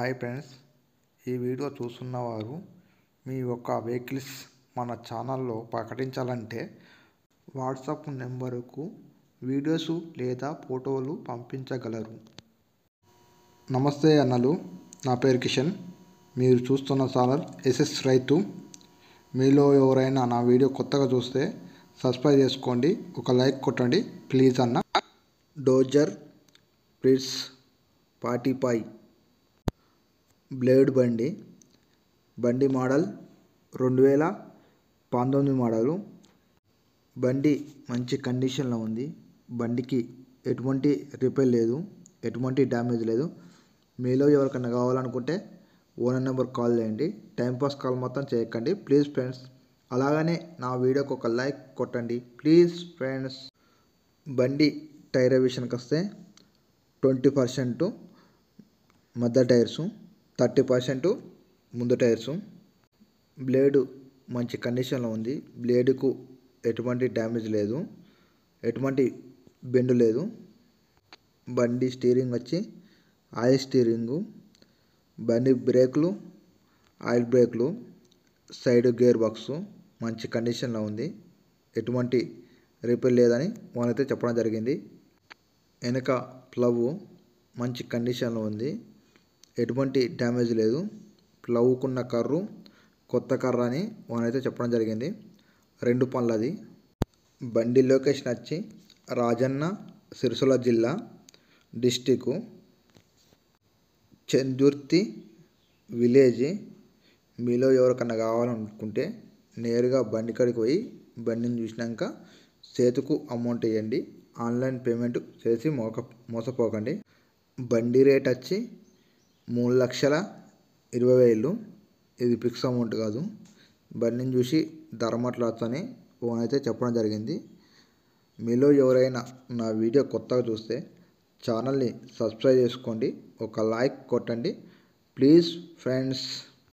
Hi friends, ఈ video చూస్తున్నవారు మీ యొక్క వెహికల్స్ మన ఛానల్లో ప్రకటించాలంటే వాట్సాప్ నెంబరుకు వీడియోస్ లేదా ఫోటోలు పంపించగలరు. నమస్తే అన్నలు, నా పేరు కిషన్. మీరు చూస్తున్న ఛానల్ ఎస్ఎస్ రైతు. మీలో ఎవరైనా నా వీడియో కొత్తగా చూస్తే సబ్స్క్రైబ్ చేసుకోండి, ఒక లైక్ కొట్టండి ప్లీజ్ అన్న. డోజర్ ప్రిట్స్ 45 బ్లేడ్ బండి మోడల్ 2019 మోడలు. బండి మంచి కండిషన్లో ఉంది. బండికి ఎటువంటి రిపేర్ లేదు, ఎటువంటి డ్యామేజ్ లేదు. మీలో ఎవరికైనా కావాలనుకుంటే ఓనర్ నెంబర్ కాల్ చేయండి. టైంపాస్ కాల్ మొత్తం చేయకండి ప్లీజ్ ఫ్రెండ్స్. అలాగనే నా వీడియోకి ఒక లైక్ కొట్టండి ప్లీజ్ ఫ్రెండ్స్. బండి టైర్ విషయానికి వస్తే 20% మధ్య టైర్సు, 30% ముందు టైర్సు. బ్లేడు మంచి కండిషన్లో ఉంది. బ్లేడుకు ఎటువంటి డ్యామేజ్ లేదు, ఎటువంటి బెండు లేదు. బండి స్టీరింగ్ వచ్చి ఆయిల్ స్టీరింగు. బండి బ్రేకులు ఆయిల్ బ్రేకులు, సైడ్ గేర్ బాక్సు మంచి కండిషన్లో ఉంది. ఎటువంటి రిపేర్ లేదని వాళ్ళైతే చెప్పడం జరిగింది. వెనక ప్లవ్ మంచి కండిషన్లో ఉంది, ఎటువంటి డ్యామేజ్ లేదు. ప్లవ్కున్న కర్రు కొత్త కర్ర అని వాళ్ళైతే చెప్పడం జరిగింది. 2 పళ్ళది. బండి లొకేషన్ వచ్చి రాజన్న సిరిసిల్ల జిల్లా, డిస్టిక్ చెందుర్తి విలేజ్. మీలో ఎవరికన్నా కావాలనుకుంటే నేరుగా బండి కాడికి పోయి బండిని చూసినాక చేతుకు అమౌంట్ ఇవ్వండి. ఆన్లైన్ పేమెంట్ చేసి మోసపోకండి. బండి రేట్ వచ్చి 3,20,000. ఇది ఫిక్స్ అమౌంట్ కాదు. బండిని చూసి ధర మాట్లాడతానే ఓనైతే చెప్పడం జరిగింది. మీలో ఎవరైనా నా వీడియో కొత్తగా చూస్తే ఛానల్ని సబ్స్క్రైబ్ చేసుకోండి, ఒక లైక్ కొట్టండి ప్లీజ్ ఫ్రెండ్స్.